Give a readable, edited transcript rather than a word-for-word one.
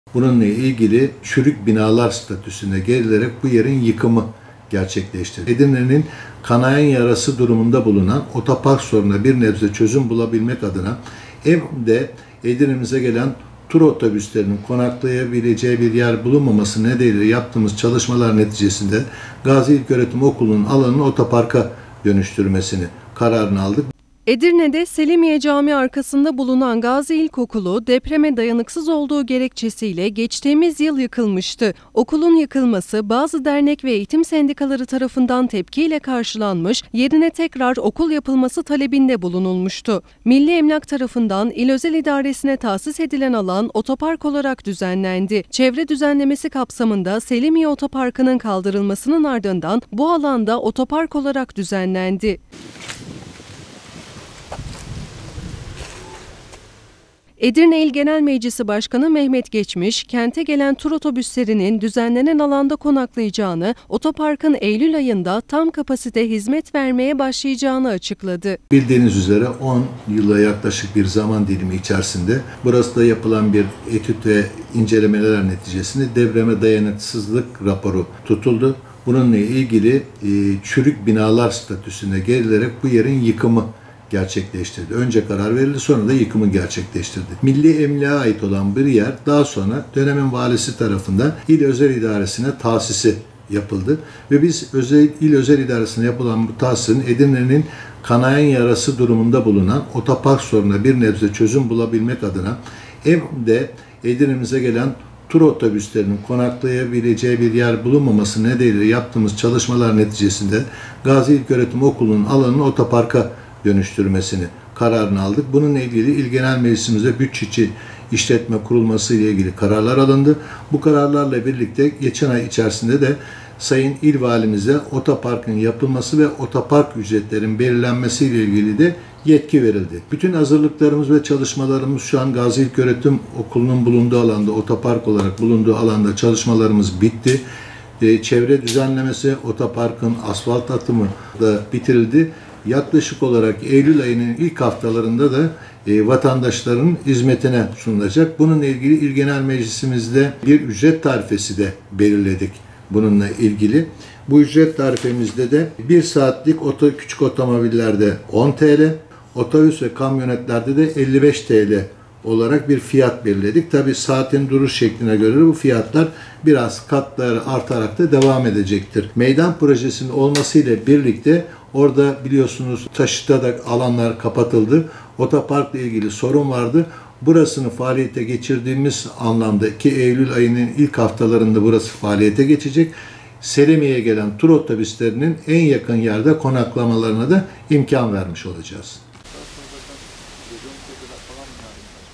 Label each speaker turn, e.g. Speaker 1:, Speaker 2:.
Speaker 1: Bununla ilgili çürük binalar statüsüne gelilerek bu yerin yıkımı gerçekleştirildi. Edirne'nin kanayan yarası durumunda bulunan otopark sorununa bir nebze çözüm bulabilmek adına hem de Edirne'mize gelen tur otobüslerinin konaklayabileceği bir yer bulunmaması nedeniyle yaptığımız çalışmalar neticesinde Gazi İlköğretim Okulu'nun alanını otoparka dönüştürmesini kararını aldık.
Speaker 2: Edirne'de Selimiye Camii arkasında bulunan Gazi İlkokulu depreme dayanıksız olduğu gerekçesiyle geçtiğimiz yıl yıkılmıştı. Okulun yıkılması bazı dernek ve eğitim sendikaları tarafından tepkiyle karşılanmış, yerine tekrar okul yapılması talebinde bulunulmuştu. Milli Emlak tarafından İl Özel İdaresi'ne tahsis edilen alan otopark olarak düzenlendi. Çevre düzenlemesi kapsamında Selimiye Otoparkı'nın kaldırılmasının ardından bu alanda otopark olarak düzenlendi. Edirne İl Genel Meclisi Başkanı Mehmet Geçmiş, kente gelen tur otobüslerinin düzenlenen alanda konaklayacağını, otoparkın Eylül ayında tam kapasite hizmet vermeye başlayacağını açıkladı.
Speaker 1: Bildiğiniz üzere 10 yıla yaklaşık bir zaman dilimi içerisinde burası da yapılan bir etüt ve incelemeler neticesinde depreme dayanıksızlık raporu tutuldu. Bununla ilgili çürük binalar statüsüne gelilerek bu yerin yıkımı gerçekleştirdi. Önce karar verildi, sonra da yıkımı gerçekleştirdi. Milli Emlak'a ait olan bir yer daha sonra dönemin valisi tarafından İl Özel İdaresi'ne tahsisi yapıldı. Ve biz İl Özel İdaresi'ne yapılan bu tahsisin Edirne'nin kanayan yarası durumunda bulunan otopark sorununa bir nebze çözüm bulabilmek adına hem de Edirne'mize gelen tur otobüslerinin konaklayabileceği bir yer bulunmaması nedeniyle yaptığımız çalışmalar neticesinde Gazi İlköğretim Okulu'nun alanını otoparka dönüştürmesini kararını aldık. Bununla ilgili İl Genel Meclisimizde bütçe işletme kurulması ile ilgili kararlar alındı. Bu kararlarla birlikte geçen ay içerisinde de Sayın İl Valimize otoparkın yapılması ve otopark ücretlerin belirlenmesi ile ilgili de yetki verildi. Bütün hazırlıklarımız ve çalışmalarımız şu an Gazi İlköğretim Okulu'nun bulunduğu alanda, otopark olarak bulunduğu alanda çalışmalarımız bitti. Çevre düzenlemesi, otoparkın asfalt atımı da bitirildi. Yaklaşık olarak Eylül ayının ilk haftalarında da vatandaşların hizmetine sunulacak. Bununla ilgili İl Genel Meclisimizde bir ücret tarifesi de belirledik bununla ilgili. Bu ücret tarifemizde de 1 saatlik küçük otomobillerde 10 TL, otobüs ve kamyonetlerde de 55 TL olarak bir fiyat belirledik. Tabii saatin duruş şekline göre bu fiyatlar biraz katları artarak da devam edecektir. Meydan projesinin olmasıyla birlikte orada biliyorsunuz taşıta da alanlar kapatıldı. Otoparkla ilgili sorun vardı. Burasını faaliyete geçirdiğimiz anlamda ki Eylül ayının ilk haftalarında burası faaliyete geçecek. Selimiye'ye gelen tur otobüslerinin en yakın yerde konaklamalarına da imkan vermiş olacağız.